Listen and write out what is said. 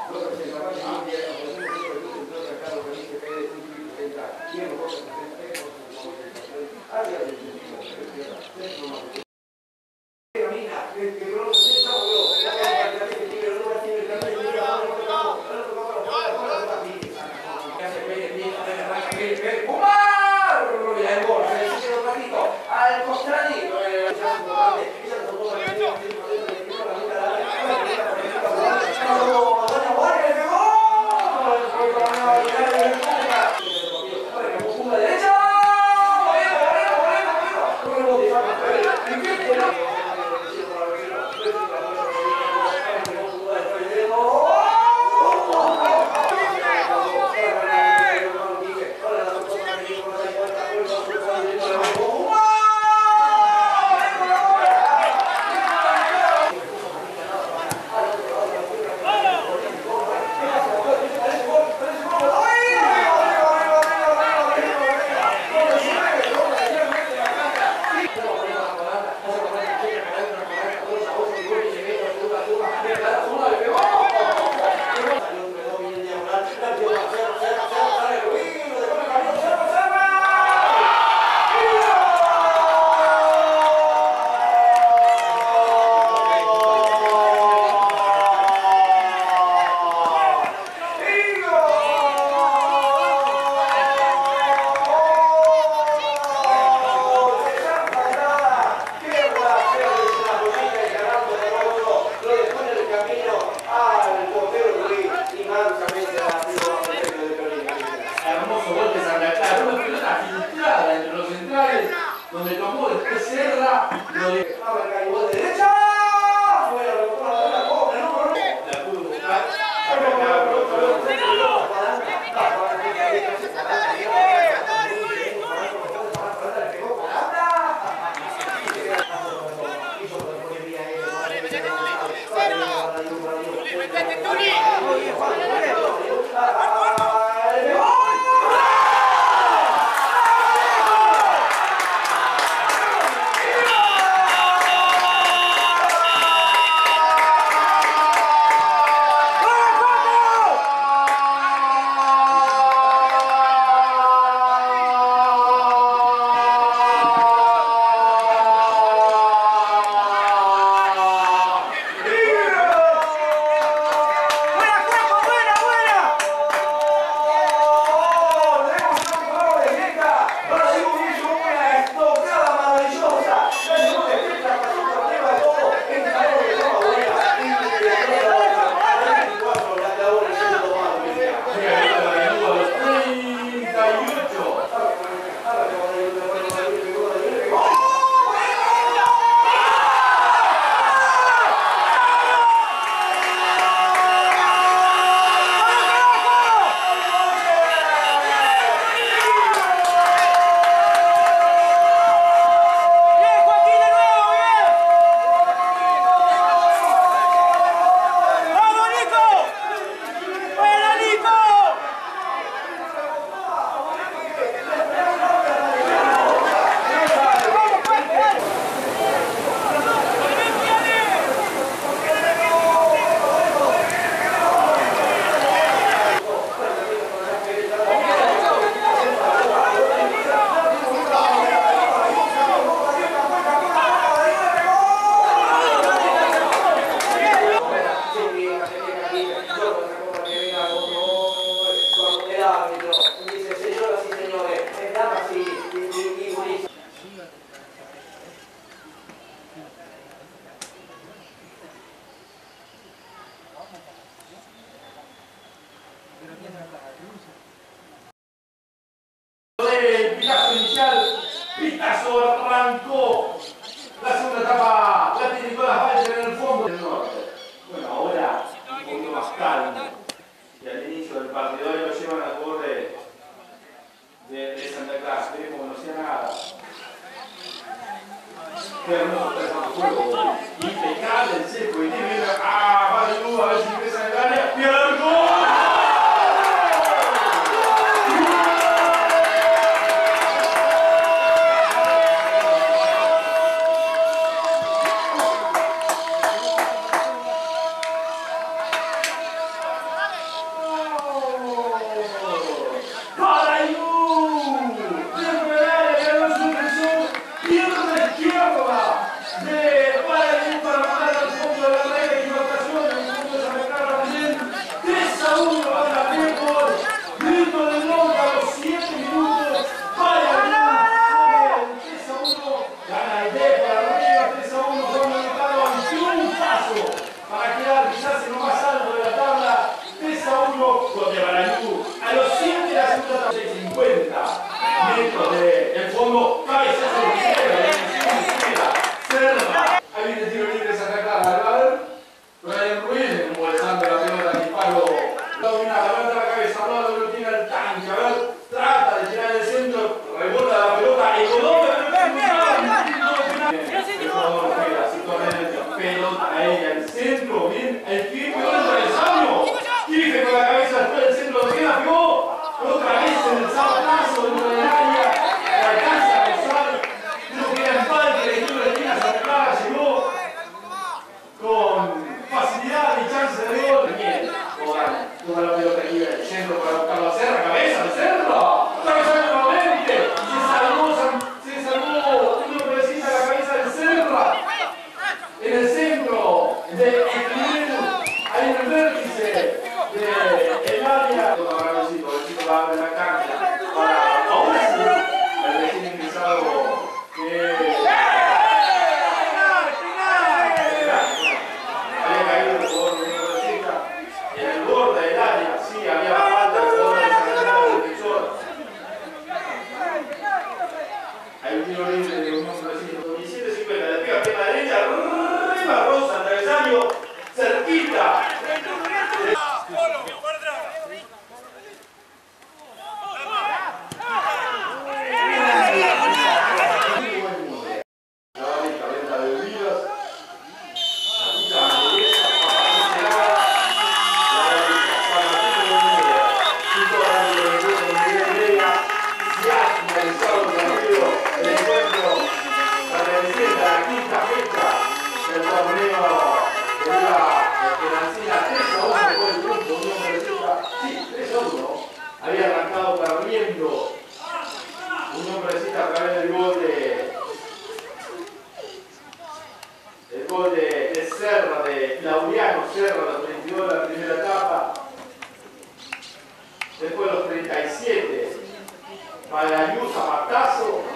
Buena, Toma la pelota aquí del centro para buscarlo a Serra, cabeza de Serra, cabeza nuevamente, se salvó, uno precisa la cabeza de Serra, en el centro de Esquivel, ahí en el vértice del área. El chico va a abrir la cancha para Mauricio, el recién ingresado que había caído el jugador de Universita en el borde del área, sí, había falta del jugador de San Bernardo del defensor. Hay un tiro libre de Unión Universita, 17-50, le pega pierna derecha, arriba Rosa, travesaño, cerquita. Había arrancado perdiendo Unión Universita a través del gol de Serra, de Laureano Serra, a los 32 de la primera etapa. Después los 37 para Ayuso Zapatazo.